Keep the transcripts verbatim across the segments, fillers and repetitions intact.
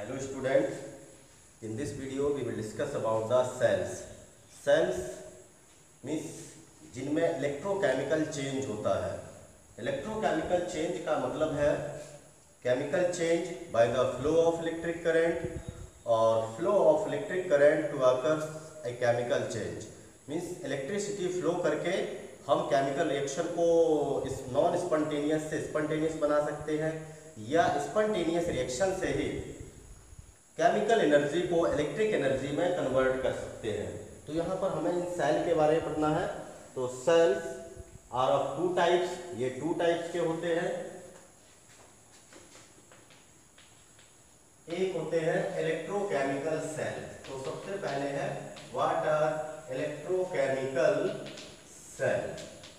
Hello students, in this video we will discuss about the cells. Cells means जिनमें electrochemical change होता है. Electrochemical change का मतलब है chemical change by the flow of electric current और flow of electric current to occur a chemical change. Means electricity flow करके हम chemical reaction को इस नॉन स्पॉन्टेनियस से स्पॉन्टेनियस बना सकते हैं या स्पॉन्टेनियस रिएक्शन से ही केमिकल एनर्जी को इलेक्ट्रिक एनर्जी में कन्वर्ट कर सकते हैं. तो यहाँ पर हमें इन सेल के बारे में पढ़ना है. तो cells are of two types. ये टू टाइप्स के होते हैं. एक होते हैं इलेक्ट्रोकेमिकल सेल. तो सबसे पहले है व्हाट आर इलेक्ट्रोकेमिकल सेल.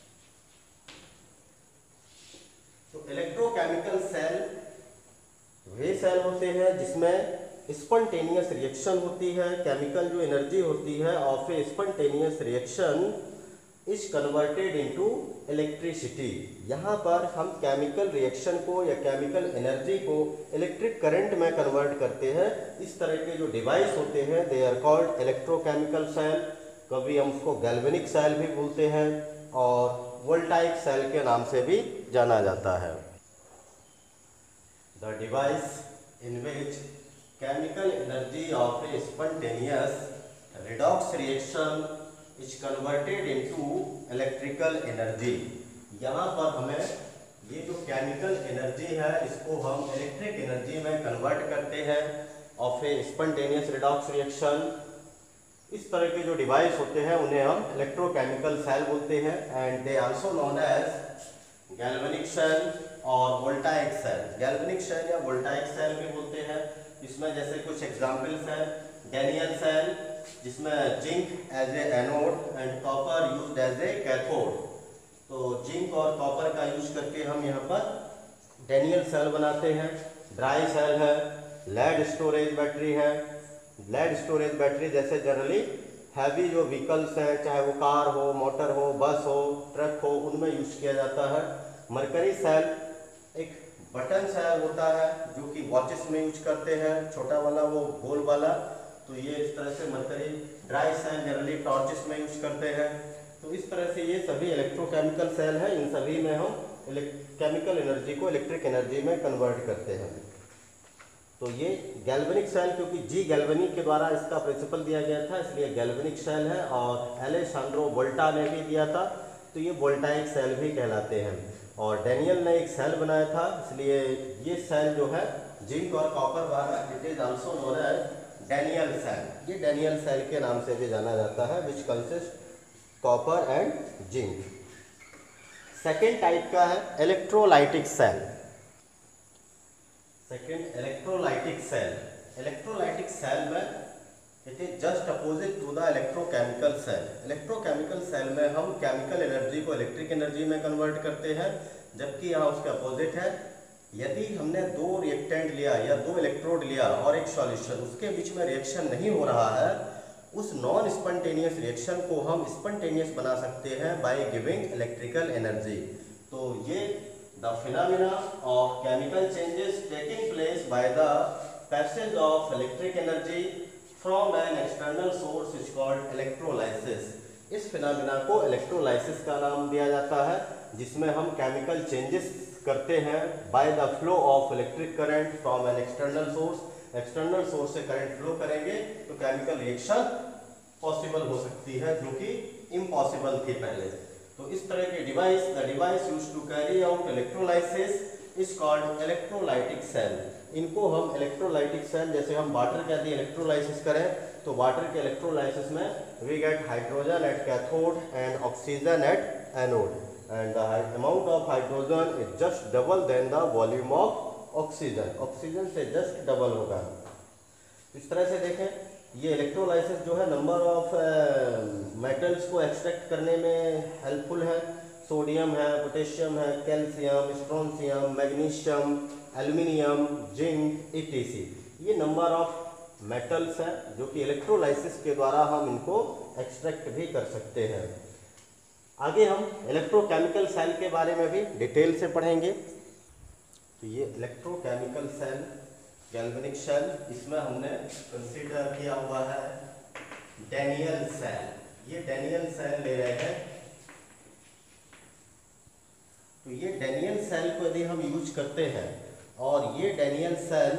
तो इलेक्ट्रोकेमिकल सेल वे सेल होते हैं जिसमें स्पॉन्टेनियस रिएक्शन होती है. केमिकल जो एनर्जी होती है of a spontaneous reaction is converted into electricity. यहाँ पर हम केमिकल रिएक्शन को या केमिकल एनर्जी को इलेक्ट्रिक करंट में कन्वर्ट करते हैं. इस तरह के जो डिवाइस होते हैं they are called electrochemical cell. कभी हम उसको गैल्वेनिक सेल भी बोलते हैं और वोल्टाइक सेल के नाम से भी जाना जाता है. The device in which chemical energy of a spontaneous redox reaction is converted into electrical energy. यहाँ पर हमें ये जो केमिकल एनर्जी है इसको हम इलेक्ट्रिक एनर्जी में कन्वर्ट करते हैं of a spontaneous redox reaction. इस तरह के जो डिवाइस होते हैं उन्हें हम इलेक्ट्रोकेमिकल सेल बोलते हैं and they also known as galvanic cell और वोल्टाइक सेल. गैल्वेनिक सेल या वोल्टाइक सेल भी बोलते हैं. इसमें जैसे कुछ एग्जाम्पल्स हैं. डैनियल सेल जिसमें zinc as a anode and copper used as a cathode. तो जिंक और कॉपर का यूज करके हम यहाँ पर डैनियल सेल बनाते हैं. ड्राई सेल है. लेड स्टोरेज बैटरी है. लेड स्टोरेज बैटरी जैसे जनरली हैवी जो व्हीकल्स हैं चाहे वो कार हो, मोटर हो, बस हो, ट्रक हो, उनमें यूज किया जाता है. मरकरी सेल एक बटन सेल होता है जो कि वॉचेस में यूज करते हैं. छोटा वाला वो गोल वाला. तो ये इस तरह से mercury. Dry cell generally torches में यूज करते हैं. तो इस तरह से ये सभी इलेक्ट्रोकेमिकल सेल है. इन सभी में हम केमिकल एनर्जी को इलेक्ट्रिक एनर्जी में कन्वर्ट करते हैं. तो ये गैल्वेनिक सेल क्योंकि जी गैल्वेनिक के द्वारा इसका प्रिंसिपल दिया गया था इसलिए गैल्वेनिक सेल है और एलेसांड्रो वोल्टा ने भी दिया था तो ये वोल्टाइक सेल भी कहलाते हैं. और डैनियल ने एक सेल बनाया था इसलिए ये सेल जो है जिंक और कॉपर वाला it is also known as Daniell cell. ये डैनियल सेल के नाम से भी जाना जाता है which consist copper and zinc. Second type का है electrolytic cell. Second electrolytic cell. Electrolytic cell में it is just opposite to the electrochemical cell. Electrochemical cell में हम केमिकल एनर्जी को इलेक्ट्रिक एनर्जी में कन्वर्ट करते हैं जबकि यहाँ उसके अपोजिट है. यदि हमने दो रिएक्टेंट लिया या दो इलेक्ट्रोड लिया और एक सॉल्यूशन उसके बीच में रिएक्शन नहीं हो रहा है उस नॉन स्पॉन्टेनियस रिएक्शन को हम स्पॉन्टेनियस बना सकते हैं बाय गिविंग इलेक्ट्रिकल एनर्जी. तो ये the phenomena of chemical changes taking place by the passage of electric energy from an external source is called electrolysis. इस फिनोमेना को इलेक्ट्रोलाइसिस का नाम दिया जाता है जिसमें हम केमिकल चेंजेस करते हैं by the flow of electric current from an external source. External source से करंट फ्लो करेंगे तो केमिकल रिएक्शन पॉसिबल हो सकती है जो कि इम्पॉसिबल थी पहले. तो इस तरह के device the device used to carry out electrolysis is called electrolytic cell. इनको हम इलेक्ट्रोलाइटिक सेल जैसे हम वाटर का यदि इलेक्ट्रोलाइसिस करें तो वाटर के इलेक्ट्रोलाइसिस में we get hydrogen at cathode and oxygen at anode and the amount of hydrogen is just double than the volume of oxygen. Oxygen से जस्ट डबल होगा. इस तरह से देखें ये इलेक्ट्रोलाइसिस जो है नंबर ऑफ मेटल्स को एक्सट्रैक्ट करने में हेल्पफुल है. सोडियम है, पोटेशियम है, calcium, strontium, magnesium, aluminium, zinc etc. ये नंबर ऑफ मेटल्स हैं जो कि इलेक्ट्रोलाइसिस के द्वारा हम इनको एक्सट्रैक्ट भी कर सकते हैं. आगे हम इलेक्ट्रोकेमिकल सेल के बारे में भी डिटेल से पढ़ेंगे. तो ये इलेक्ट्रोकेमिकल सेल गैल्वेनिक सेल, इसमें हमने कंसीडर किया हुआ है डैनियल सेल। ये डैनियल सेल ले रहे हैं, तो ये डैनियल सेल को यदि हम यूज करते हैं और ये डैनियल सेल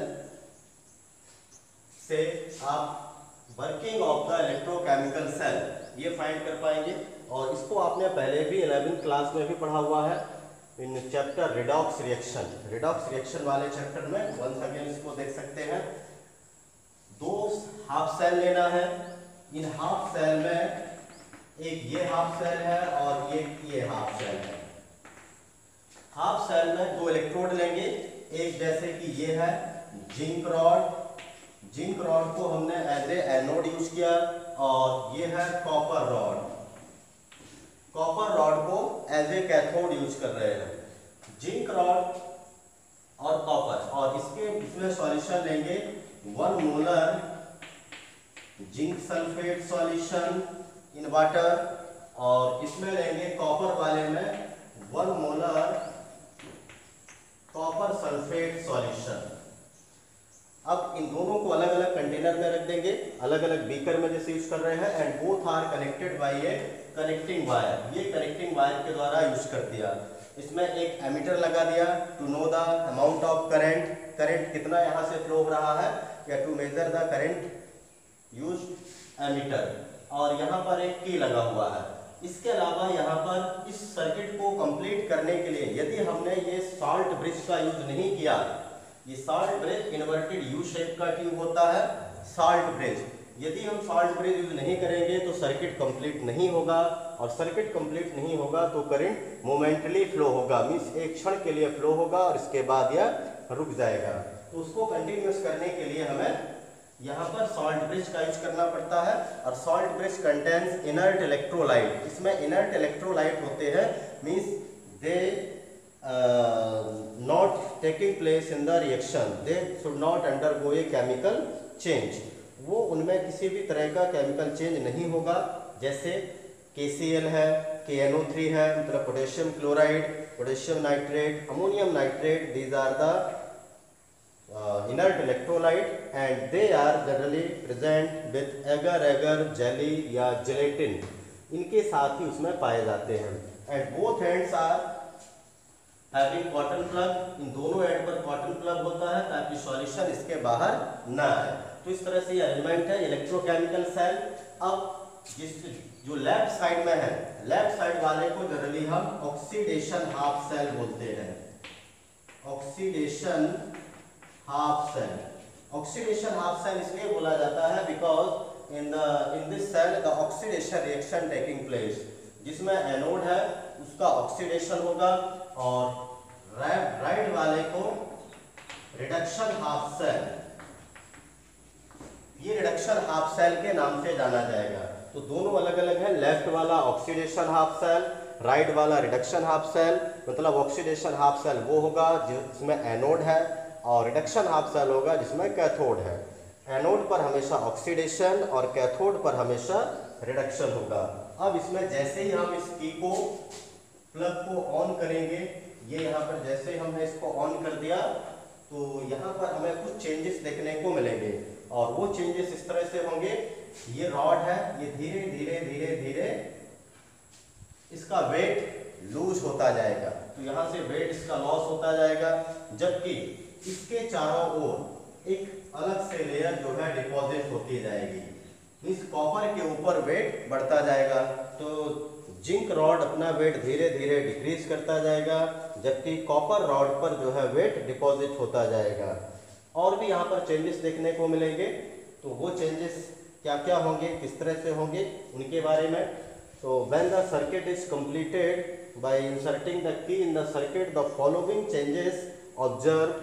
से आप working of the electrochemical cell ये फाइंड कर पाएंगे। और इसको आपने पहले भी इलेवेंथ क्लास में भी पढ़ा हुआ है in chapter redox reaction. Redox reaction वाले चैप्टर में वंस अगेन इसको देख सकते हैं। दो हाफ सेल लेना है, इन हाफ सेल में एक ये हाफ सेल है और एक ये हाफ सेल है। हाफ सेल में दो इलेक्ट्रोड लेंगे, एक जैसे कि ये है जिंक रॉड, जिंक रॉड को हमने एज ए एनोड यूज किया, और ये है कॉपर रॉड, कॉपर रॉड को एज ए कैथोड यूज कर रहे हैं। जिंक रॉड और कॉपर, और इसके इसमें सॉल्यूशन लेंगे one molar zinc sulphate solution in water, और इसमें लेंगे कॉपर वाले में one molar copper sulphate solution. अब इन दोनों को अलग अलग कंटेनर में रख देंगे, अलग अलग बीकर में जैसे यूज कर रहे हैं, and both are connected by a connecting wire. ये कनेक्टिंग वायर के द्वारा यूज कर दिया। इसमें एक एमीटर लगा दिया to know the amount of current, current कितना यहाँ से फ्लो हो रहा है, या to measure the current use ammeter, और यहाँ पर एक की लगा हुआ है। इसके अलावा यहाँ पर इस सर्किट को कंप्लीट करने के लिए यदि हमने ये सॉल्ट ब्रिज का यूज नहीं किया, ये salt bridge inverted U shape का ट्यूब होता है सॉल्ट ब्रिज, यदि हम सॉल्ट ब्रिज यूज नहीं करेंगे तो सर्किट कंप्लीट नहीं होगा, और सर्किट कंप्लीट नहीं होगा तो करंट मोमेंटली फ्लो होगा, मींस एक क्षण के लिए फ्लो होगा और इसके बाद यह रुक जाएगा। तो उसको कंटिन्यूस करने के लिए हमें यहाँ पर सॉल्ट ब्रिज का यूज करना पड़ता है। और salt bridge contains inert electrolyte, इसमें इनर्ट इलेक्ट्रोलाइट होते हैं, means they not taking place in the reaction, they should not undergo a chemical change, वो उनमें किसी भी तरह का केमिकल चेंज नहीं होगा। जैसे के सी एल है, के एन ओ थ्री है, मतलब potassium chloride, potassium nitrate, ammonium nitrate, these are the inert electrolyte and they are generally present with agar agar jelly या जेलेटिन, इनके साथ ही उसमें पाए जाते हैं। And both ends are having cotton plug, इन दोनों एंड पर कॉटन प्लग होता है ताकि सॉल्यूशन इसके बाहर ना आए। तो इस तरह से ये अरेंजमेंट है इलेक्ट्रोकेमिकल सेल। अब जिस जो लेफ्ट साइड में है, लेफ्ट साइड वाले को जनरली हम ऑक्सीडेशन हाफ सेल बोलते हैं, oxidation half cell. Oxidation half cell इसलिए बोला जाता है because in the in this cell the oxidation reaction taking place, जिसमें एनोड है उसका ऑक्सीडेशन होगा, और राइट वाले को रिडक्शन हाफ सेल, ये रिडक्शन हाफ सेल के नाम से जाना जाएगा। तो दोनों अलग अलग है, लेफ्ट वाला ऑक्सीडेशन हाफ सेल, राइट वाला रिडक्शन हाफ सेल। मतलब ऑक्सीडेशन हाफ सेल वो होगा जिसमें एनोड है, और रिडक्शन हाफ सेल होगा जिसमें कैथोड है। एनोड पर हमेशा ऑक्सीडेशन और कैथोड पर हमेशा रिडक्शन होगा। अब इसमें जैसे ही हम इस की को प्लग को ऑन करेंगे, ये यहाँ पर जैसे हमने इसको ऑन कर दिया तो यहाँ पर हमें कुछ चेंजेस देखने को मिलेंगे, और वो चेंजेस इस तरह से होंगे। ये रॉड है, ये धीरे धीरे धीरे धीरे इसका वेट लूज होता जाएगा, तो यहाँ से वेट इसका लॉस होता जाएगा, जबकि इसके चारों ओर एक अलग से लेयर जो है डिपॉजिट होती जाएगी। इस कॉपर के ऊपर वेट बढ़ता जाएगा, तो जिंक रॉड अपना वेट धीरे धीरे डिक्रीज करता जाएगा, जबकि कॉपर रॉड पर जो है वेट डिपॉजिट होता जाएगा। और भी यहाँ पर चेंजेस देखने को मिलेंगे, तो वो चेंजेस क्या क्या होंगे, किस तरह से होंगे, उनके बारे में। तो when the circuit is completed by inserting the key in the circuit the following changes observe.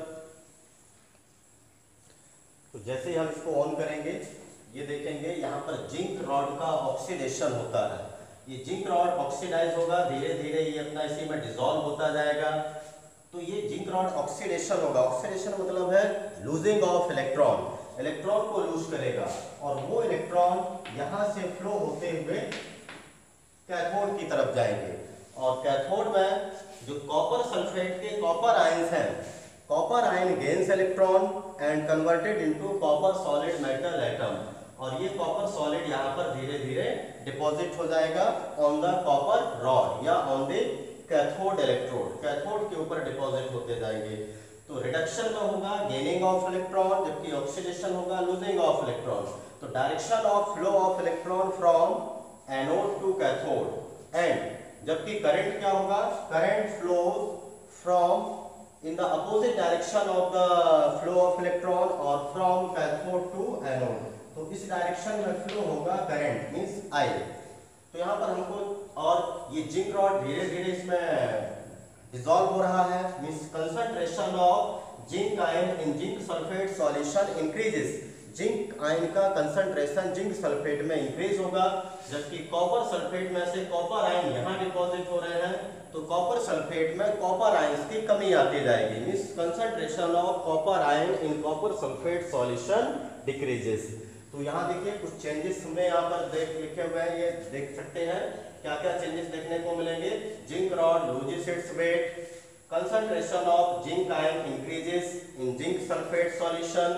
तो जैसे ही हम इसको ऑन करेंगे, ये देखेंगे यहाँ पर जिंक रॉड का ऑक्सीडेशन होता है। ये जिंक रॉड ऑक्सीडाइज होगा, धीरे धीरे ये अपना इसी में डिसॉल्व होता जाएगा। तो ये जिंक रॉड ऑक्सीडेशन होगा, ऑक्सीडेशन मतलब है लूजिंग ऑफ इलेक्ट्रॉन, इलेक्ट्रॉन को लूज करेगा, और वो इलेक्ट्रॉन यहाँ से फ्लो होते हुए कैथोड की तरफ जाएंगे। और कैथोड में जो कॉपर सल्फेट के कॉपर आयंस हैं copper ion gains electron and converted into copper solid metal atom, और ये कॉपर सॉलिड यहाँ पर धीरे धीरे डिपॉजिट हो जाएगा ऑन द कॉपर रॉड या on the cathode electrode, cathode के ऊपर डिपॉजिट होते जाएंगे। तो रिडक्शन में होगा गेनिंग ऑफ इलेक्ट्रॉन, जबकि ऑक्सीडेशन होगा लूजिंग ऑफ इलेक्ट्रॉन। तो direction of flow of electron from anode to cathode, and जबकि करंट क्या होगा, current flows from in the opposite direction of the flow of electron और from cathode to anode. तो इस direction में flow होगा current means I. तो यहाँ पर हमको, और ये जिंक रॉड धीरे धीरे इसमें डिसॉल्व हो रहा है, means concentration of zinc ion in zinc sulphate solution increases. Zinc ion का कंसंट्रेशन जिंक सल्फेट में इंक्रीज होगा, जबकि कॉपर सल्फेट में से कॉपर आयन यहाँ डिपॉजिट हो रहे हैं, तो कॉपर सल्फेट में कॉपर आयंस की कमी आती जाएगी, means concentration of copper ion in copper sulphate solution decreases. तो यहाँ देखिए कुछ चेंजेस हमें यहाँ पर देख लिखे हुए हैं, ये देख सकते हैं क्या क्या चेंजेस देखने को मिलेंगे। Zinc rod loses its weight, concentration of zinc ion increases in zinc sulphate solution,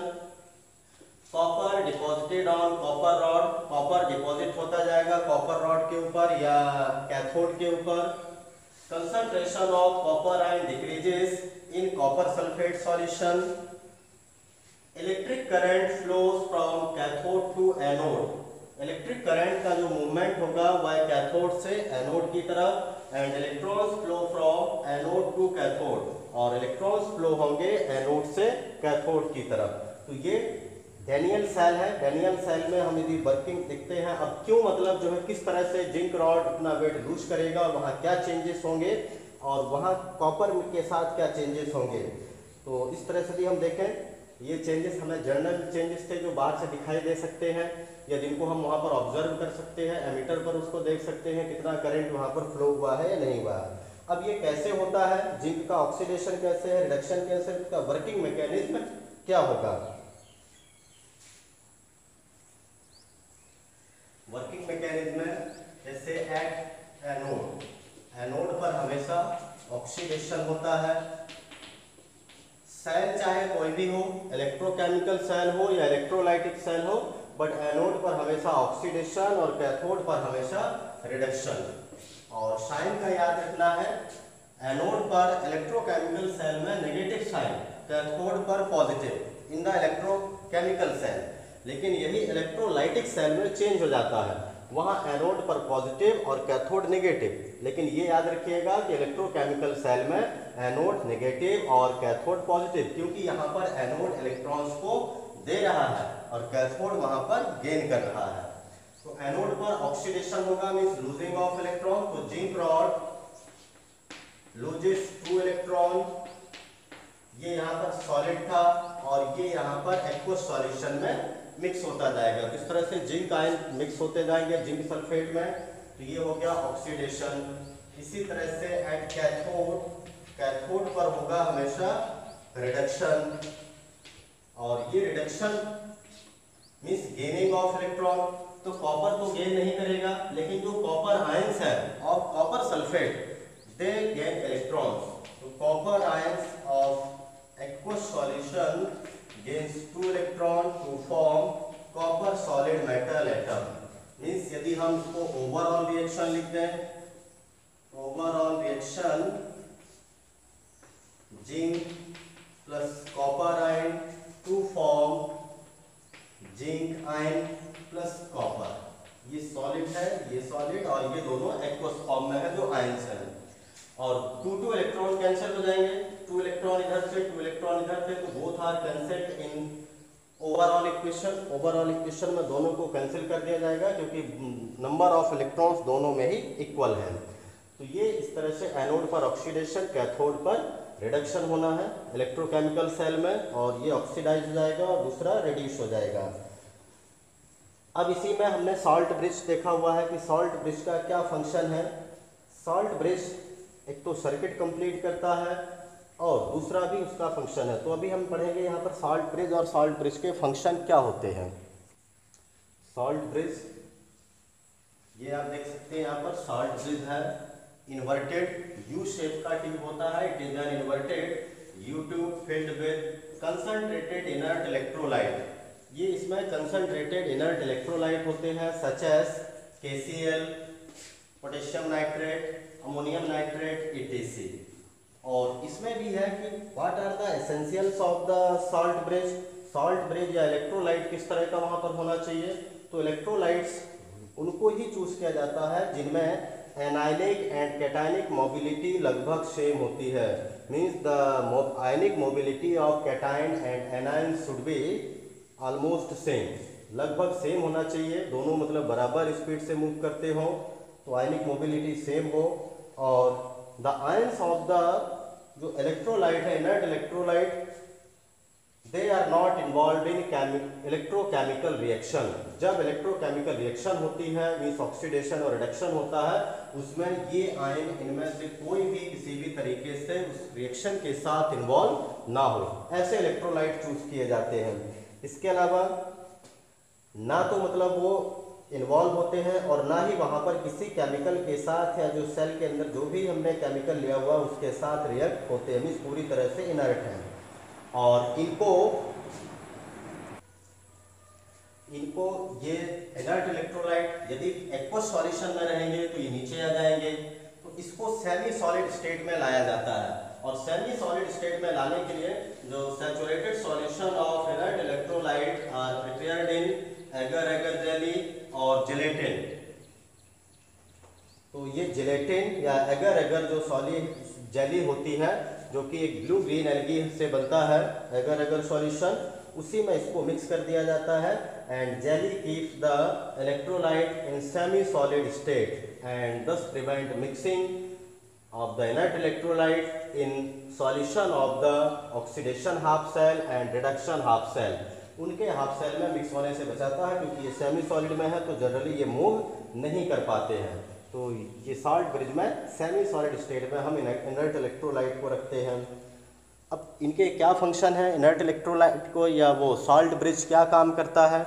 copper deposited on copper rod, copper deposit होता जाएगा कॉपर रॉड के ऊपर या कैथोड के ऊपर, concentration of copper ion decreases in copper sulphate solution, electric current flows from cathode to anode. Electric current का जो movement होगा वह कैथोड से एनोड की तरफ, and electrons flow from anode to cathode, और इलेक्ट्रॉन्स फ्लो होंगे एनोड से कैथोड की तरफ। तो ये डैनियल सेल है, डैनियल सेल में हम यदि वर्किंग देखते हैं, अब क्यों मतलब जो है किस तरह से जिंक रॉड अपना वेट लूज करेगा और वहाँ क्या चेंजेस होंगे और वहाँ कॉपर के साथ क्या चेंजेस होंगे। तो इस तरह से भी हम देखें, ये चेंजेस हमें जर्नल चेंजेस थे जो बाहर से दिखाई दे सकते हैं या जिनको हम वहाँ पर ऑब्जर्व कर सकते हैं, एमीटर पर उसको देख सकते हैं कितना करंट वहाँ पर फ्लो हुआ है या नहीं हुआ है। अब ये कैसे होता है, जिंक का ऑक्सीडेशन कैसे है, रिडक्शन कैसे है, इसका वर्किंग मैकेनिज्म क्या होगा। वर्किंग मैकेनिज्म जैसे एट एनोड, एनोड पर हमेशा ऑक्सीडेशन होता है। सेल चाहे कोई भी हो, इलेक्ट्रोकेमिकल सेल हो या इलेक्ट्रोलाइटिक सेल हो, बट एनोड पर हमेशा ऑक्सीडेशन और कैथोड पर हमेशा रिडक्शन। और साइन का याद रखना है, एनोड पर इलेक्ट्रोकेमिकल सेल में नेगेटिव साइन, कैथोड पर positive in the electrochemical cell. लेकिन यही इलेक्ट्रोलाइटिक सेल में चेंज हो जाता है, वहाँ एनोड पर पॉजिटिव और कैथोड नेगेटिव। लेकिन ये याद रखिएगा कि इलेक्ट्रोकेमिकल सेल में एनोड नेगेटिव और कैथोड पॉजिटिव, क्योंकि यहाँ पर एनोड इलेक्ट्रॉन्स को दे रहा है और कैथोड वहाँ पर गेन कर रहा है। तो एनोड पर ऑक्सीडेशन होगा मींस लूजिंग ऑफ इलेक्ट्रॉन। तो zinc rod loses two electron, ये यहाँ पर सॉलिड था और ये यहाँ पर एक्वस सॉल्यूशन में मिक्स होता जाएगा। तो इस तरह से जिंक आयन मिक्स होते जाएंगे जिंक सल्फेट में, तो ये हो गया ऑक्सीडेशन। इसी तरह से एट कैथोड, कैथोड पर होगा हमेशा रिडक्शन, और ये reduction means gaining of electron. तो कॉपर तो गेन नहीं करेगा, लेकिन जो कॉपर आयंस है of copper sulphate they gain electrons. तो copper ions of aqueous solution gains two electron to form copper solid metal atom। Means यदि हम इसको ओवरऑल रिएक्शन लिख दें, overall reaction zinc plus copper ion to form zinc ion plus copper. ये solid है, ये solid, और ये दोनों एक्वस फॉर्म में है जो आयंस है। और टू टू इलेक्ट्रॉन कैंसिल हो जाएंगे, टू इलेक्ट्रॉन इधर से टू इलेक्ट्रॉन इधर से, तो both are cancelled in overall equation. Overall equation में दोनों को कैंसिल कर दिया जाएगा क्योंकि नंबर ऑफ इलेक्ट्रॉन्स दोनों में ही इक्वल है। तो ये इस तरह से एनोड पर ऑक्सीडेशन, कैथोड पर रिडक्शन होना है इलेक्ट्रोकेमिकल सेल में, और ये ऑक्सीडाइज हो जाएगा और दूसरा रिड्यूस हो जाएगा। अब इसी में हमने सॉल्ट ब्रिज देखा हुआ है कि सॉल्ट ब्रिज का क्या फंक्शन है। सॉल्ट ब्रिज एक तो सर्किट कंप्लीट करता है और दूसरा भी उसका फंक्शन है। तो अभी हम पढ़ेंगे यहाँ पर सॉल्ट ब्रिज और सॉल्ट ब्रिज के फंक्शन क्या होते हैं। सॉल्ट ब्रिज, ये आप देख सकते हैं यहाँ पर सॉल्ट ब्रिज है, इन्वर्टेड यू शेप का ट्यूब होता है, it is an inverted U tube filled with concentrated inert electrolyte. ये इसमें concentrated inert electrolyte होते हैं such as K C l, potassium nitrate, ammonium nitrate, E T C. और इसमें भी है कि what are the essentials of the salt bridge. Salt bridge या इलेक्ट्रोलाइट किस तरह का वहाँ पर होना चाहिए, तो इलेक्ट्रोलाइट्स उनको ही चूज किया जाता है जिनमें एनायनिक एंड कैटायनिक मोबिलिटी लगभग सेम होती है। Means the ionic mobility of cation and anion should be almost same, लगभग सेम होना चाहिए, दोनों मतलब बराबर स्पीड से मूव करते हो, तो आयनिक मोबिलिटी सेम हो। और द आयंस ऑफ द जो इलेक्ट्रोलाइट है, inert electrolyte, they are not involve in electrochemical reaction. जब इलेक्ट्रोकेमिकल रिएक्शन होती है मीन्स ऑक्सीडेशन और रिडक्शन होता है, उसमें ये आयन इनमें से कोई भी किसी भी तरीके से उस रिएक्शन के साथ इन्वॉल्व ना हो, ऐसे इलेक्ट्रोलाइट चूज किए जाते हैं। इसके अलावा ना तो मतलब वो इन्वॉल्व होते हैं और ना ही वहाँ पर किसी केमिकल के साथ या जो सेल के अंदर जो भी हमने केमिकल लिया हुआ उसके साथ रिएक्ट होते हैं, मीन्स पूरी तरह से इनर्ट हैं। और इनको इनको ये इनर्ट इलेक्ट्रोलाइट यदि एक्वस सॉल्यूशन में रहेंगे तो ये नीचे आ जाएंगे, तो इसको सेमी सॉलिड स्टेट में लाया जाता है। और सेमी सॉलिड स्टेट में लाने के लिए जो saturated solution of inert electrolyte are prepared in agar agar jelly और जिलेटिन। तो ये जिलेटिन या एगर एगर जो सॉलिड जेली होती है जो कि एक ब्लू ग्रीन एल्गी से बनता है, एगर एगर सॉल्यूशन, उसी में इसको मिक्स कर दिया जाता है and jelly keeps the electrolyte in semi solid state and thus prevent mixing of the inert electrolyte in solution of the oxidation half cell and reduction half cell। उनके half cell में mix होने से बचाता है क्योंकि ये semi solid में है तो जनरली ये मूव नहीं कर पाते हैं। तो ये सॉल्ट ब्रिज में सेमी सॉलिड स्टेट में हम इनर्ट इलेक्ट्रोलाइट को रखते हैं। अब इनके क्या फंक्शन है, इनर्ट इलेक्ट्रोलाइट को या वो सॉल्ट ब्रिज क्या काम करता है।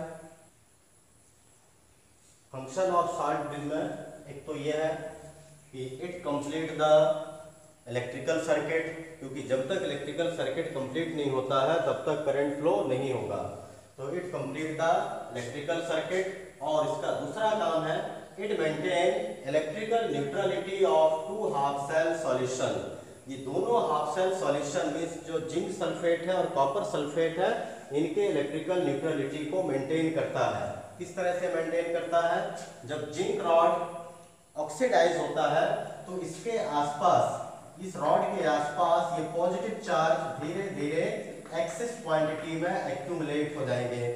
फंक्शन ऑफ सॉल्ट ब्रिज में एक तो ये है कि it complete the electrical circuit, क्योंकि जब तक इलेक्ट्रिकल सर्किट कंप्लीट नहीं होता है तब तक करंट फ्लो नहीं होगा, तो it complete the electrical circuit. और इसका दूसरा काम है it maintain electrical neutrality of two half cell solution. ये दोनों हाफ सेल सॉल्यूशन मींस जो जिंक सल्फेट है और कॉपर सल्फेट है, इनके इलेक्ट्रिकल न्यूट्रलिटी को मेंटेन करता है। किस तरह से मेंटेन करता है, जब जिंक रॉड ऑक्सीडाइज होता है तो इसके आसपास, इस रॉड के आसपास ये पॉजिटिव चार्ज धीरे धीरे एक्सेस क्वांटिटी में एक्यूमुलेट हो जाएंगे।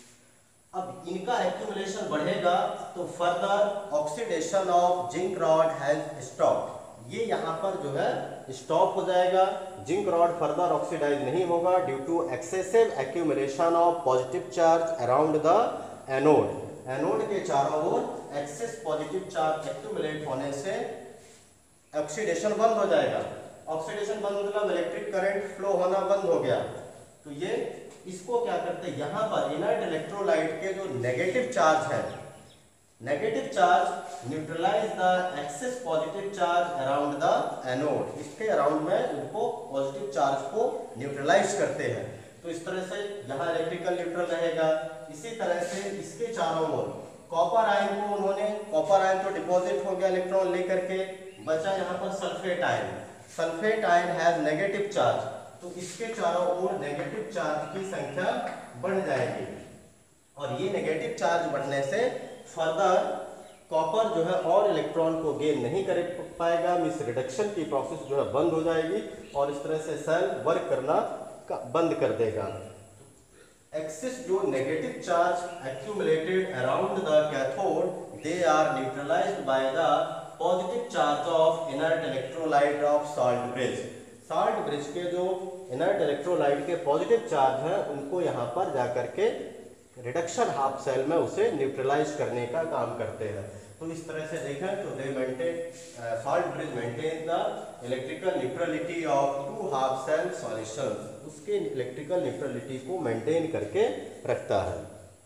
अब इनका एक्यूमुलेशन बढ़ेगा तो further oxidation of zinc rod has stopped. ये यहाँ पर जो है स्टॉप हो जाएगा, जिंक रॉड फर्दर ऑक्सीडाइज नहीं होगा due to excessive accumulation of positive charge around the anode. Anode के चारों ओर एक्सेस पॉजिटिव चार्ज एक्यूमुलेट होने से ऑक्सीडेशन बंद हो जाएगा। ऑक्सीडेशन बंद मतलब इलेक्ट्रिक करंट फ्लो होना बंद हो गया। तो ये इसको क्या करते हैं, यहाँ पर इनर्ट इलेक्ट्रोलाइट के जो नेगेटिव चार्ज है, negative charge neutralise the excess positive charge around the anode. इसके अराउंड में उनको पॉजिटिव चार्ज को न्यूट्रलाइज करते हैं। तो इस तरह से यहाँ इलेक्ट्रिकल न्यूट्रल रहेगा। इसी तरह से इसके चारों ओर कॉपर आयन को उन्होंने, कॉपर आयन तो डिपॉजिट हो गया इलेक्ट्रॉन लेकर के, बचा यहाँ पर sulphate ion. Sulphate ion has negative charge, तो इसके चारों ओर नेगेटिव चार्ज की संख्या बढ़ जाएगी और ये नेगेटिव चार्ज बढ़ने से फर्दर कॉपर जो है और इलेक्ट्रॉन को गेन नहीं कर पाएगा, मींस रिडक्शन की प्रोसेस जो है बंद हो जाएगी और इस तरह से सेल वर्क करना बंद कर देगा। एक्सेस जो negative charge accumulated around the cathode, they are neutralised by the positive charge of inert electrolyte of salt bridge. Salt bridge के जो इनर्ट इलेक्ट्रोलाइट के पॉजिटिव चार्ज हैं उनको यहाँ पर जाकर के रिडक्शन हाफ सेल में उसे न्यूट्रलाइज करने का काम करते हैं। तो इस तरह से देखें तो they maintain salt bridge maintain the electrical neutrality of two half cell solutions, उसके इलेक्ट्रिकल न्यूट्रलिटी को मेंटेन करके रखता है।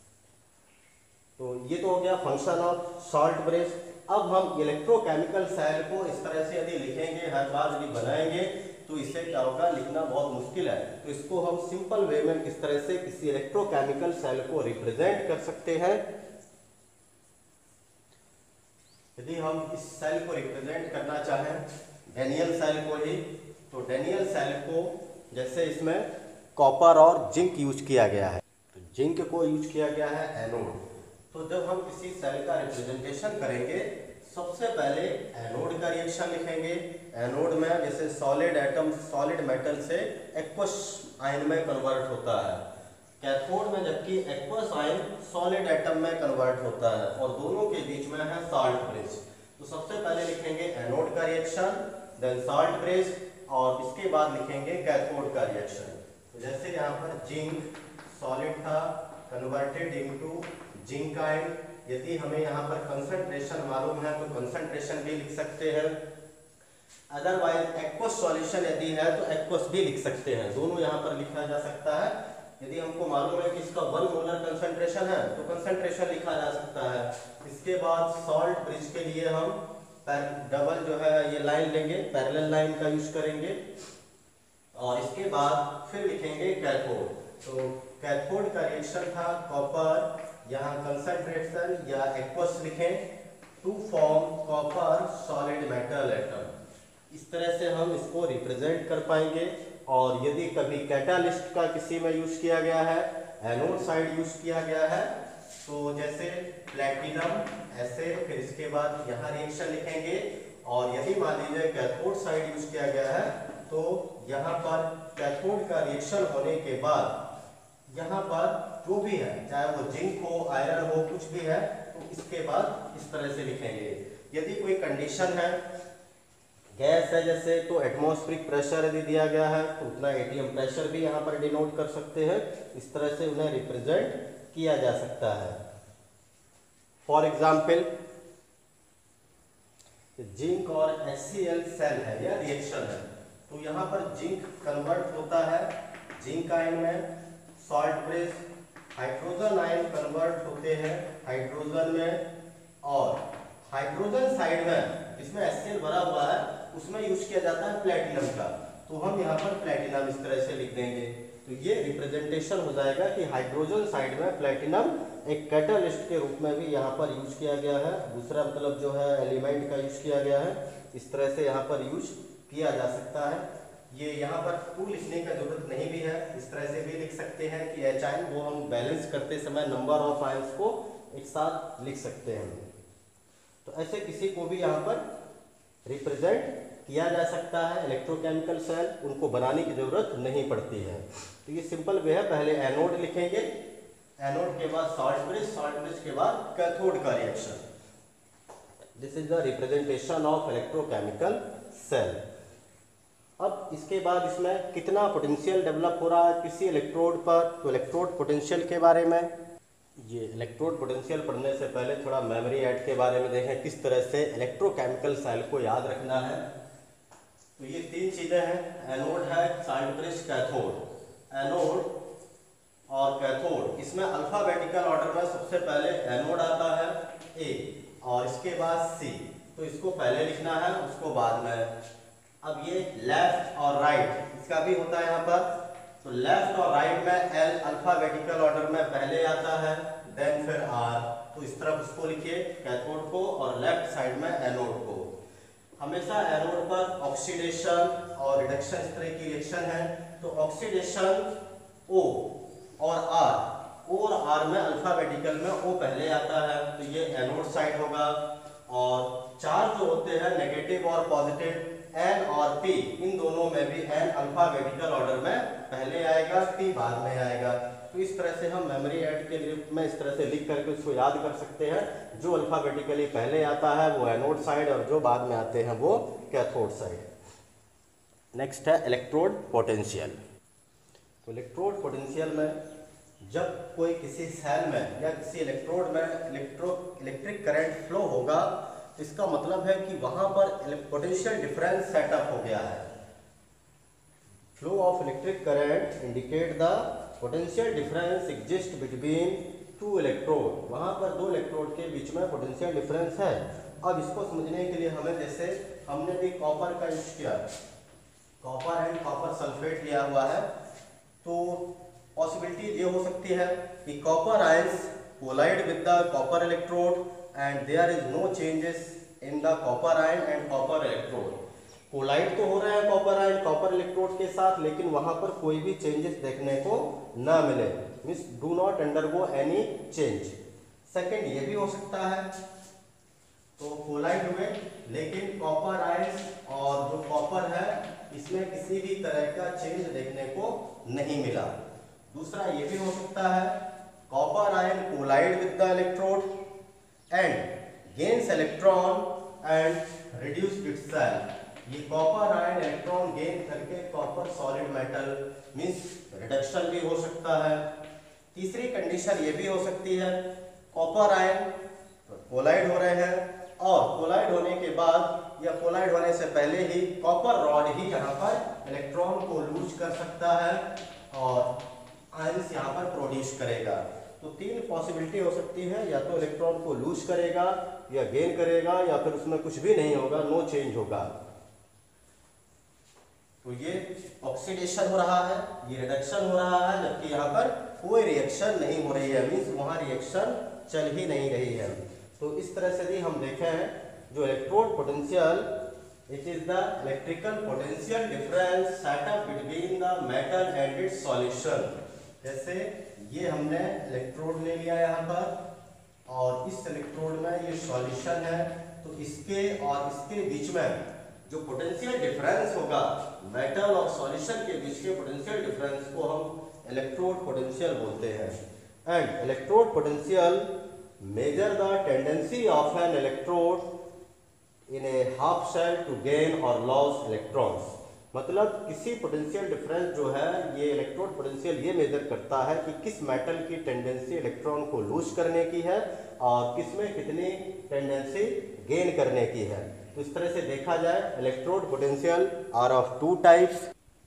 तो ये तो हो गया फंक्शन ऑफ सॉल्ट ब्रिज। अब हम इलेक्ट्रोकेमिकल सेल को इस तरह से यदि लिखेंगे, हर बार यदि बनाएंगे तो इसे क्या होगा, लिखना बहुत मुश्किल है। तो इसको हम सिंपल वे में किस तरह से किसी इलेक्ट्रोकेमिकल सेल को रिप्रेजेंट कर सकते हैं। यदि हम इस सेल को रिप्रेजेंट करना चाहें, डेनियल सेल को ही, तो डेनियल सेल को जैसे इसमें कॉपर और जिंक यूज किया गया है, तो जिंक को यूज किया गया है एनोड। तो जब हम किसी सेल का रिप्रेजेंटेशन करेंगे, सबसे पहले एनोड का रिएक्शन लिखेंगे। एनोड में जैसे सॉलिड एटम सॉलिड मेटल से एक्वस आयन में कन्वर्ट होता है, कैथोड में जबकि एक्वस आयन सॉलिड एटम में कन्वर्ट होता है, और दोनों के बीच में है साल्ट ब्रिज। तो सबसे पहले लिखेंगे एनोड का रिएक्शन, देन साल्ट ब्रिज, और इसके बाद लिखेंगे कैथोड का रिएक्शन। तो जैसे यहाँ पर जिंक सॉलिड था, कन्वर्टेड इनटू जिंक आयन। यदि हमें यहाँ पर कंसंट्रेशन मालूम है तो कंसंट्रेशन भी लिख सकते हैं, अदरवाइज एक्वस सॉल्यूशन यदि है तो एक्वस भी लिख सकते हैं, दोनों यहाँ पर लिखा जा सकता है। यदि हमको मालूम है कि इसका वन मोलर कंसंट्रेशन है तो कंसंट्रेशन लिखा जा सकता है। इसके बाद सॉल्ट ब्रिज के लिए हम डबल जो है ये लाइन लेंगे, पैरेलल लाइन का यूज करेंगे, और इसके बाद फिर लिखेंगे कैथोड। तो कैथोड का रिएक्शन था कॉपर, यहाँ कंसंट्रेशन या एक्वस लिखें, to form copper solid metal atom. इस तरह से हम इसको रिप्रेजेंट कर पाएंगे। और यदि कभी कैटालिस्ट का किसी में यूज किया गया है, एनोड साइड यूज किया गया है, तो जैसे प्लेटिनम ऐसे, फिर इसके बाद यहाँ रिएक्शन लिखेंगे। और यदि मान लीजिए कैथोड साइड यूज किया गया है, तो यहाँ पर कैथोड का रिएक्शन होने के बाद यहाँ पर जो भी है, चाहे वो जिंक हो, आयरन हो, कुछ भी है, तो इसके बाद इस तरह से लिखेंगे। यदि कोई कंडीशन है, गैस है जैसे, तो एटमॉस्फेरिक प्रेशर यदि दिया गया है तो उतना एटीएम प्रेशर भी यहाँ पर डिनोट कर सकते हैं। इस तरह से उन्हें रिप्रेजेंट किया जा सकता है। फॉर एग्जाम्पल जिंक और एच सी एल सेल है या रिएक्शन है, तो यहाँ पर जिंक कन्वर्ट होता है जिंक आयन में, salt bridge, hydrogen ion convert होते हैं हाइड्रोजन में, और हाइड्रोजन साइड में जिसमें एच सी एल भरा हुआ है उसमें यूज किया जाता है प्लेटिनम का, तो हम यहाँ पर प्लेटिनम इस तरह से लिख देंगे। तो ये रिप्रेजेंटेशन हो जाएगा कि हाइड्रोजन साइड में प्लेटिनम एक कैटालिस्ट के रूप में भी यहाँ पर यूज किया गया है, दूसरा मतलब जो है एलिमेंट का यूज किया गया है, इस तरह से यहाँ पर यूज किया जा सकता है। ये यहाँ पर टू लिखने का जरूरत नहीं भी है, इस तरह से भी लिख सकते हैं कि एच आयन वो हम बैलेंस करते समय नंबर ऑफ आयंस को एक साथ लिख सकते हैं। तो ऐसे किसी को भी यहाँ पर रिप्रेजेंट किया जा सकता है इलेक्ट्रोकेमिकल सेल, उनको बनाने की जरूरत नहीं पड़ती है। तो ये सिंपल वे है, पहले एनोड लिखेंगे, एनोड के बाद सॉल्ट ब्रिज, सॉल्ट ब्रिज के बाद कैथोड का reaction. This is the representation of electrochemical cell. अब इसके बाद इसमें कितना पोटेंशियल डेवलप हो रहा है किसी इलेक्ट्रोड पर, तो इलेक्ट्रोड पोटेंशियल के बारे में, ये इलेक्ट्रोड पोटेंशियल पढ़ने से पहले थोड़ा मेमोरी ऐड के बारे में देखें, किस तरह से इलेक्ट्रोकेमिकल सेल को याद रखना है। तो ये तीन चीज़ें हैं, एनोड है, सॉल्ट ब्रिज, कैथोड। एनोड और कैथोड, इसमें अल्फाबेटिकल ऑर्डर में सबसे पहले एनोड आता है ए, और इसके बाद सी, तो इसको पहले लिखना है, उसको बाद में। अब ये लेफ्ट और राइट इसका भी होता है यहाँ पर, तो लेफ्ट और राइट में एल अल्फाबेटिकल ऑर्डर में पहले आता है, देन फिर आर, तो इस तरफ उसको लिखिए कैथोड को, और लेफ्ट साइड में एनोड को। हमेशा एनोड पर ऑक्सीडेशन और रिडक्शन इस तरह की रिएक्शन है, तो ऑक्सीडेशन ओ और आर, ओ और आर में अल्फाबेटिकल में ओ पहले आता है, तो ये एनोड साइड होगा। और चार्ज जो होते हैं नेगेटिव और पॉजिटिव, एन और पी, इन दोनों में भी एन अल्फाबेटिकल ऑर्डर में पहले आएगा, पी बाद में आएगा। तो इस तरह से हम मेमोरी ऐड के लिए में इस तरह से लिख करके उसको याद कर सकते हैं। जो अल्फाबेटिकली पहले आता है वो एनोड साइड, और जो बाद में आते हैं वो कैथोड साइड। नेक्स्ट है इलेक्ट्रोड पोटेंशियल। तो इलेक्ट्रोड पोटेंशियल में जब कोई किसी सेल में या किसी इलेक्ट्रोड में इलेक्ट्रो इलेक्ट्रिक करंट फ्लो होगा, तो इसका मतलब है कि वहां पर पोटेंशियल डिफरेंस सेटअप हो गया है। Flow of electric current indicate the potential difference exist between two electrode, वहां पर दो इलेक्ट्रोड के बीच में पोटेंशियल डिफरेंस है। अब इसको समझने के लिए हमें, जैसे हमने भी कॉपर का यूज किया, कॉपर एंड कॉपर सल्फेट लिया हुआ है, तो पॉसिबिलिटी ये हो सकती है कि copper ions collide with the copper electrode and there is no changes in the copper ion and copper electrode. Collide तो हो रहा है कॉपर आयन कॉपर इलेक्ट्रोड के साथ, लेकिन वहां पर कोई भी चेंजेस देखने को ना मिले, means do not undergo any change. Second ये भी हो सकता है, तो कोलाइड हुए लेकिन कॉपर आयंस और जो कॉपर है इसमें किसी भी तरह का चेंज देखने को नहीं मिला। दूसरा ये भी हो सकता है, copper ion collide with the electrode and gains electron and reduce itself. ये कॉपर आयन इलेक्ट्रॉन गेन करके copper solid metal means reduction भी हो सकता है। तीसरी कंडीशन ये भी हो सकती है, कॉपर आयन कोलाइड हो रहे हैं और कोलाइड होने के बाद या कोलाइड होने से पहले ही कॉपर रॉड ही यहाँ पर इलेक्ट्रॉन को लूज कर सकता है और आयंस यहाँ पर प्रोड्यूस करेगा। तो तीन पॉसिबिलिटी हो सकती है, या तो इलेक्ट्रॉन को लूज करेगा या गेन करेगा या फिर उसमें कुछ भी नहीं होगा, नो चेंज होगा। तो ये ऑक्सीडेशन हो रहा है, ये रिडक्शन हो रहा है, जबकि यहाँ पर कोई रिएक्शन नहीं हो रही है, मीन्स वहाँ रिएक्शन चल ही नहीं रही है। तो इस तरह से भी हम देखें हैं जो electrode potential, it is the electrical potential difference set up between the metal and its solution. जैसे ये हमने इलेक्ट्रोड ले लिया यहाँ पर और इस इलेक्ट्रोड में ये सॉल्यूशन है, तो इसके और इसके बीच में जो पोटेंशियल डिफरेंस होगा मेटल और सॉल्यूशन के बीच के पोटेंशियल डिफरेंस को हम इलेक्ट्रोड पोटेंशियल बोलते हैं। And electrode potential measure the tendency of an electrode in a half shell to gain और लॉस इलेक्ट्रॉन्स। मतलब किसी पोटेंशियल डिफरेंस जो है ये इलेक्ट्रोड पोटेंशियल ये मेजर करता है कि किस मेटल की टेंडेंसी इलेक्ट्रॉन को लूज करने की है और किस में कितनी टेंडेंसी गेन करने की है। तो इस तरह से देखा जाए electrode potential are of two types.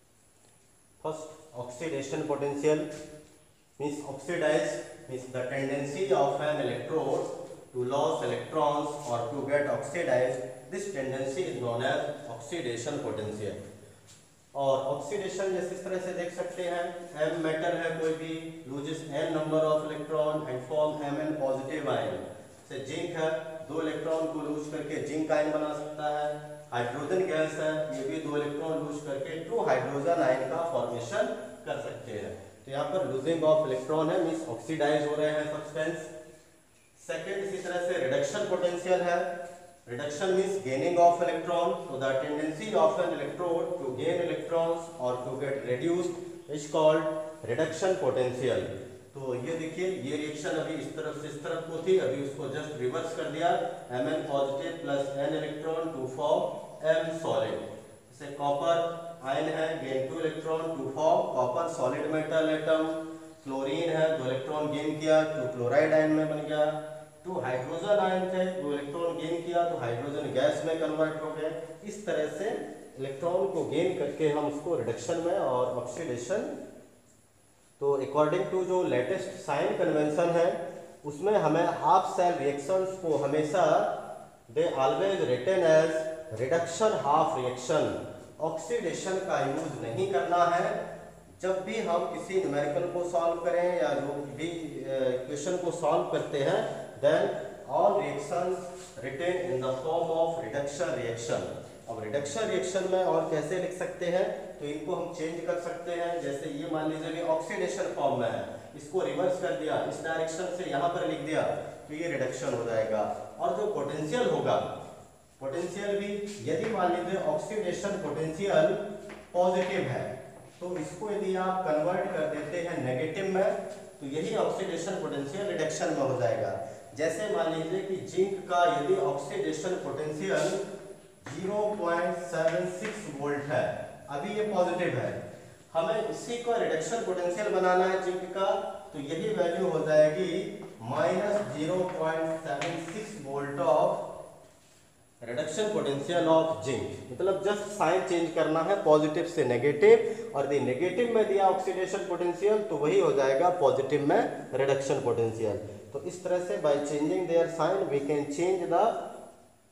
First oxidation potential means oxidise means the tendency of an electrode to lose electrons or to get oxidized, this tendency is known as oxidation potential। और oxidation जैसे इस तरह से देख सकते हैं, m metal है कोई भी, loses n number of electron and form Mn positive ion. से जिंक है, दो इलेक्ट्रॉन को लूज करके जिंक आयन बना सकता है। हाइड्रोजन गैस है, ये भी दो इलेक्ट्रॉन लूज करके टू हाइड्रोजन आयन का फॉर्मेशन कर सकते हैं। तो यहाँ पर लूजिंग ऑफ इलेक्ट्रॉन है मींस ऑक्सीडाइज हो रहे हैं सब्सटेंस। सेकेंड इसी तरह से रिडक्शन पोटेंशियल है, reduction means gaining of electron, तो the tendency of an electrode to gain electrons और to get reduced is called reduction potential. तो ये देखिए ये रिएक्शन अभी इस तरफ से इस तरफ को थी, अभी उसको जस्ट रिवर्स कर दिया, Mn positive plus n electron to form M solid. जैसे कॉपर आयन है, gain two electron to form copper solid metal atom. Chlorine है, दो इलेक्ट्रॉन गेन किया तो क्लोराइड आयन में बन गया। तो हाइड्रोजन आयन थे, दो इलेक्ट्रॉन गेन किया तो हाइड्रोजन गैस में कन्वर्ट हो गए। इस तरह से इलेक्ट्रॉन को गेन करके हम उसको रिडक्शन में और ऑक्सीडेशन। तो अकॉर्डिंग टू जो लेटेस्ट साइन कन्वेंशन है उसमें हमें हाफ सेल रिएक्शंस को हमेशा they always written as reduction half reaction, oxidation का यूज नहीं करना है। जब भी हम किसी न्यूमेरिकल को सॉल्व करें या जो भी इक्वेशन को सॉल्व करते हैं, then all reactions written in the form of reduction reaction। अब रिडक्शन रिएक्शन में और कैसे लिख सकते हैं, तो इनको हम चेंज कर सकते हैं। जैसे ये मान लीजिए कि ऑक्सीडेशन फॉर्म में है, इसको रिवर्स कर दिया, इस डायरेक्शन से यहाँ पर लिख दिया तो ये रिडक्शन हो जाएगा। और जो पोटेंशियल होगा, पोटेंशियल भी यदि मान लीजिए ऑक्सीडेशन पोटेंशियल पॉजिटिव है तो इसको यदि आप कन्वर्ट कर देते हैं नेगेटिव में तो यही ऑक्सीडेशन पोटेंशियल रिडक्शन में हो जाएगा। जैसे मान लीजिए कि जिंक का यदि oxidation potential zero point seven six volt है, अभी ये पॉजिटिव है, हमें इसी को रिडक्शन पोटेंशियल बनाना है जिंक का, तो यही वैल्यू हो जाएगी minus zero point seven six volt of reduction potential of zinc. मतलब जस्ट साइन चेंज करना है पॉजिटिव से नेगेटिव, और यदि नेगेटिव में दिया ऑक्सीडेशन पोटेंशियल तो वही हो जाएगा पॉजिटिव में रिडक्शन पोटेंशियल। तो इस तरह से by changing their sign we can change the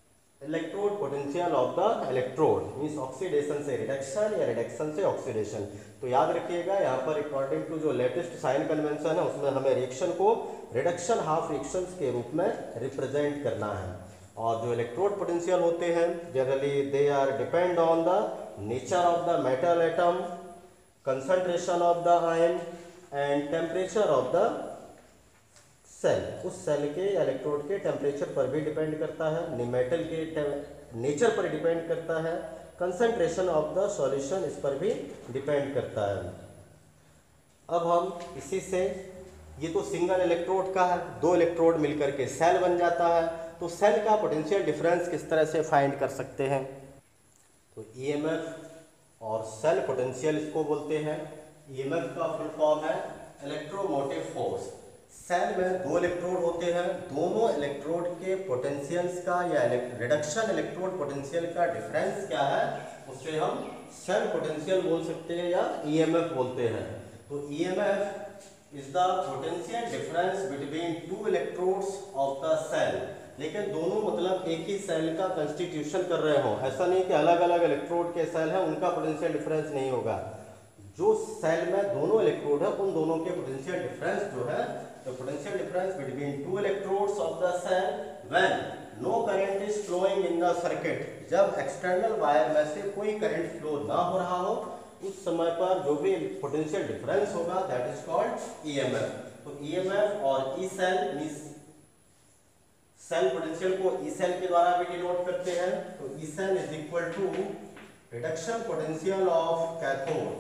electrode potential of the electrode means oxidation से रिडक्शन या रिडक्शन से ऑक्सीडेशन। तो याद रखिएगा यहाँ पर अकॉर्डिंग टू जो लेटेस्ट साइन कन्वेंशन है उसमें हमें रिएक्शन को रिडक्शन हाफ रिएक्शंस के रूप में रिप्रेजेंट करना है। और जो इलेक्ट्रोड पोटेंशियल होते हैं generally they are depend on the nature of the metal atom, concentration of the ion and temperature of the cell. उस सेल के इलेक्ट्रोड के टेम्परेचर पर भी डिपेंड करता है, मेटल के नेचर पर डिपेंड करता है, कंसंट्रेशन ऑफ द सॉल्यूशन इस पर भी डिपेंड करता है। अब हम इसी से, ये तो सिंगल इलेक्ट्रोड का है, दो इलेक्ट्रोड मिलकर के सेल बन जाता है। तो सेल का पोटेंशियल डिफरेंस किस तरह से फाइंड कर सकते हैं? तो ईएमएफ और सेल पोटेंशियल इसको बोलते हैं। ईएमएफ का फुल फॉर्म है इलेक्ट्रोमोटिव फोर्स। सेल में दो इलेक्ट्रोड होते हैं, दोनों इलेक्ट्रोड के पोटेंशियल्स का या रिडक्शन इलेक्ट्रोड पोटेंशियल का डिफरेंस क्या है उसे हम सेल पोटेंशियल बोल सकते हैं या ईएमएफ बोलते हैं। तो EMF is the potential difference between two electrodes of the cell. लेकिन दोनों मतलब एक ही सेल का कंस्टिट्यूशन कर रहे हो, ऐसा नहीं कि अलग अलग इलेक्ट्रोड के सेल हैं उनका पोटेंशियल डिफरेंस नहीं होगा। जो सेल में दोनों इलेक्ट्रोड है उन दोनों के पोटेंशियल डिफरेंस जो है, तो potential difference between two electrodes of the cell when no current is flowing in the circuit. जब एक्सटर्नल वायर में से कोई करंट फ्लो ना हो रहा हो उस समय पर जो भी पोटेंशियल डिफरेंस होगा दैट इज कॉल्ड ईएमएफ। तो ईएमएफ और E cell means cell potential को ई सेल के द्वारा भी डिनोट करते हैं। तो E cell is equal to reduction potential of cathode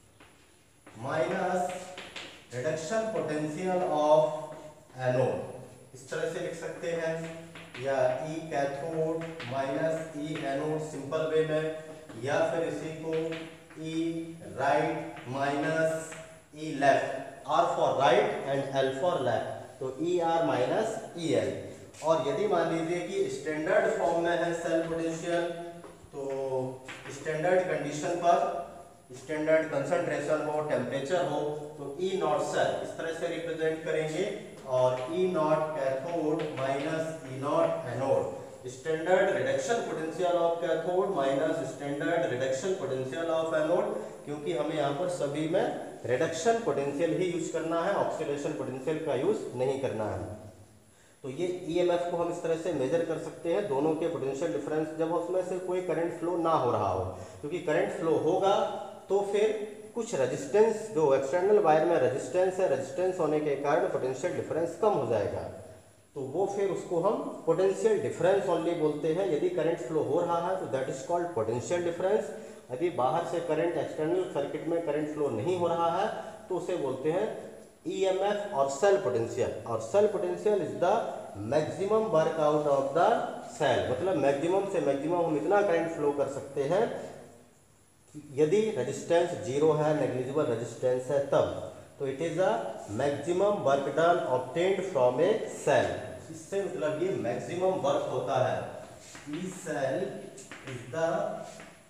minus reduction potential of anode. इस तरह से लिख सकते हैं, या E cathode minus E anode simple way में, या फिर इसी को E right minus E left, R for right and L for left, तो E R minus E L. और यदि मान लीजिए कि स्टैंडर्ड फॉर्म में है सेल पोटेंशियल, तो स्टैंडर्ड कंडीशन पर स्टैंडर्ड कंसंट्रेशन हो, टेम्परेचर हो, तो ई नॉट सेल इस तरह से रिप्रेजेंट करेंगे, और E naught cathode minus E naught anode. Standard reduction potential of cathode minus standard reduction potential of anode, क्योंकि हमें यहाँ पर सभी में रिडक्शन पोटेंशियल ही यूज करना है, ऑक्सीडेशन पोटेंशियल का यूज नहीं करना है। तो ये ईएमएफ को हम इस तरह से मेजर कर सकते हैं, दोनों के पोटेंशियल डिफरेंस जब उसमें से कोई करंट फ्लो ना हो रहा हो, क्योंकि करंट फ्लो होगा तो फिर कुछ रेजिस्टेंस, जो एक्सटर्नल वायर में रेजिस्टेंस है, रेजिस्टेंस होने के कारण पोटेंशियल डिफरेंस कम हो जाएगा, तो वो फिर उसको हम पोटेंशियल डिफरेंस ओनली बोलते हैं। यदि करंट फ्लो हो रहा है तो that is called potential difference. यदि बाहर से करंट, एक्सटर्नल सर्किट में करंट फ्लो नहीं हो रहा है तो उसे बोलते हैं ईएमएफ और सेल पोटेंशियल। और cell potential is the maximum work out of the cell, मतलब मैक्सिमम से मैक्सिमम हम इतना करंट फ्लो कर सकते हैं यदि रेजिस्टेंस जीरो है, नेग्लिजिबल रेजिस्टेंस है तब, तो it is a maximum work done obtained from a cell. इससे मतलब ये मैक्सिमम वर्क होता है। E cell is the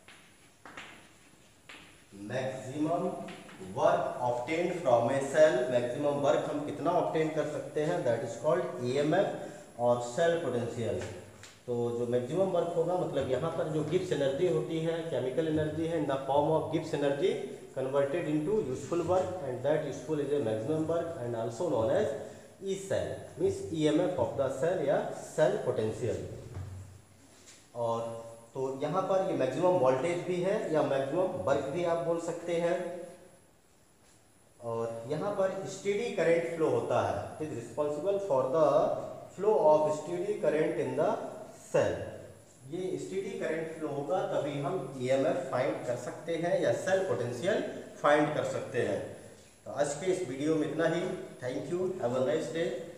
maximum work obtained from a cell. Maximum work हम कितना ऑब्टेन कर सकते हैं दैट इज कॉल्ड ईएमएफ और सेल पोटेंशियल। तो जो मैक्सिमम वर्क होगा मतलब यहाँ पर जो गिब्स एनर्जी होती है, केमिकल एनर्जी है in the form of Gibbs energy converted into useful work, and that useful is a maximum work and also known as E cell means EMF of the cell या cell potential. और तो यहाँ पर ये maximum voltage भी है या maximum work भी आप बोल सकते हैं। और यहाँ पर स्टेडी करंट फ्लो होता है, is responsible for the flow of steady current in the cell. ये स्टेडी करंट फ्लो होगा तभी हम ईएमएफ फाइंड कर सकते हैं या सेल पोटेंशियल फाइंड कर सकते हैं। तो आज के इस वीडियो में इतना ही। Thank you, have a nice day.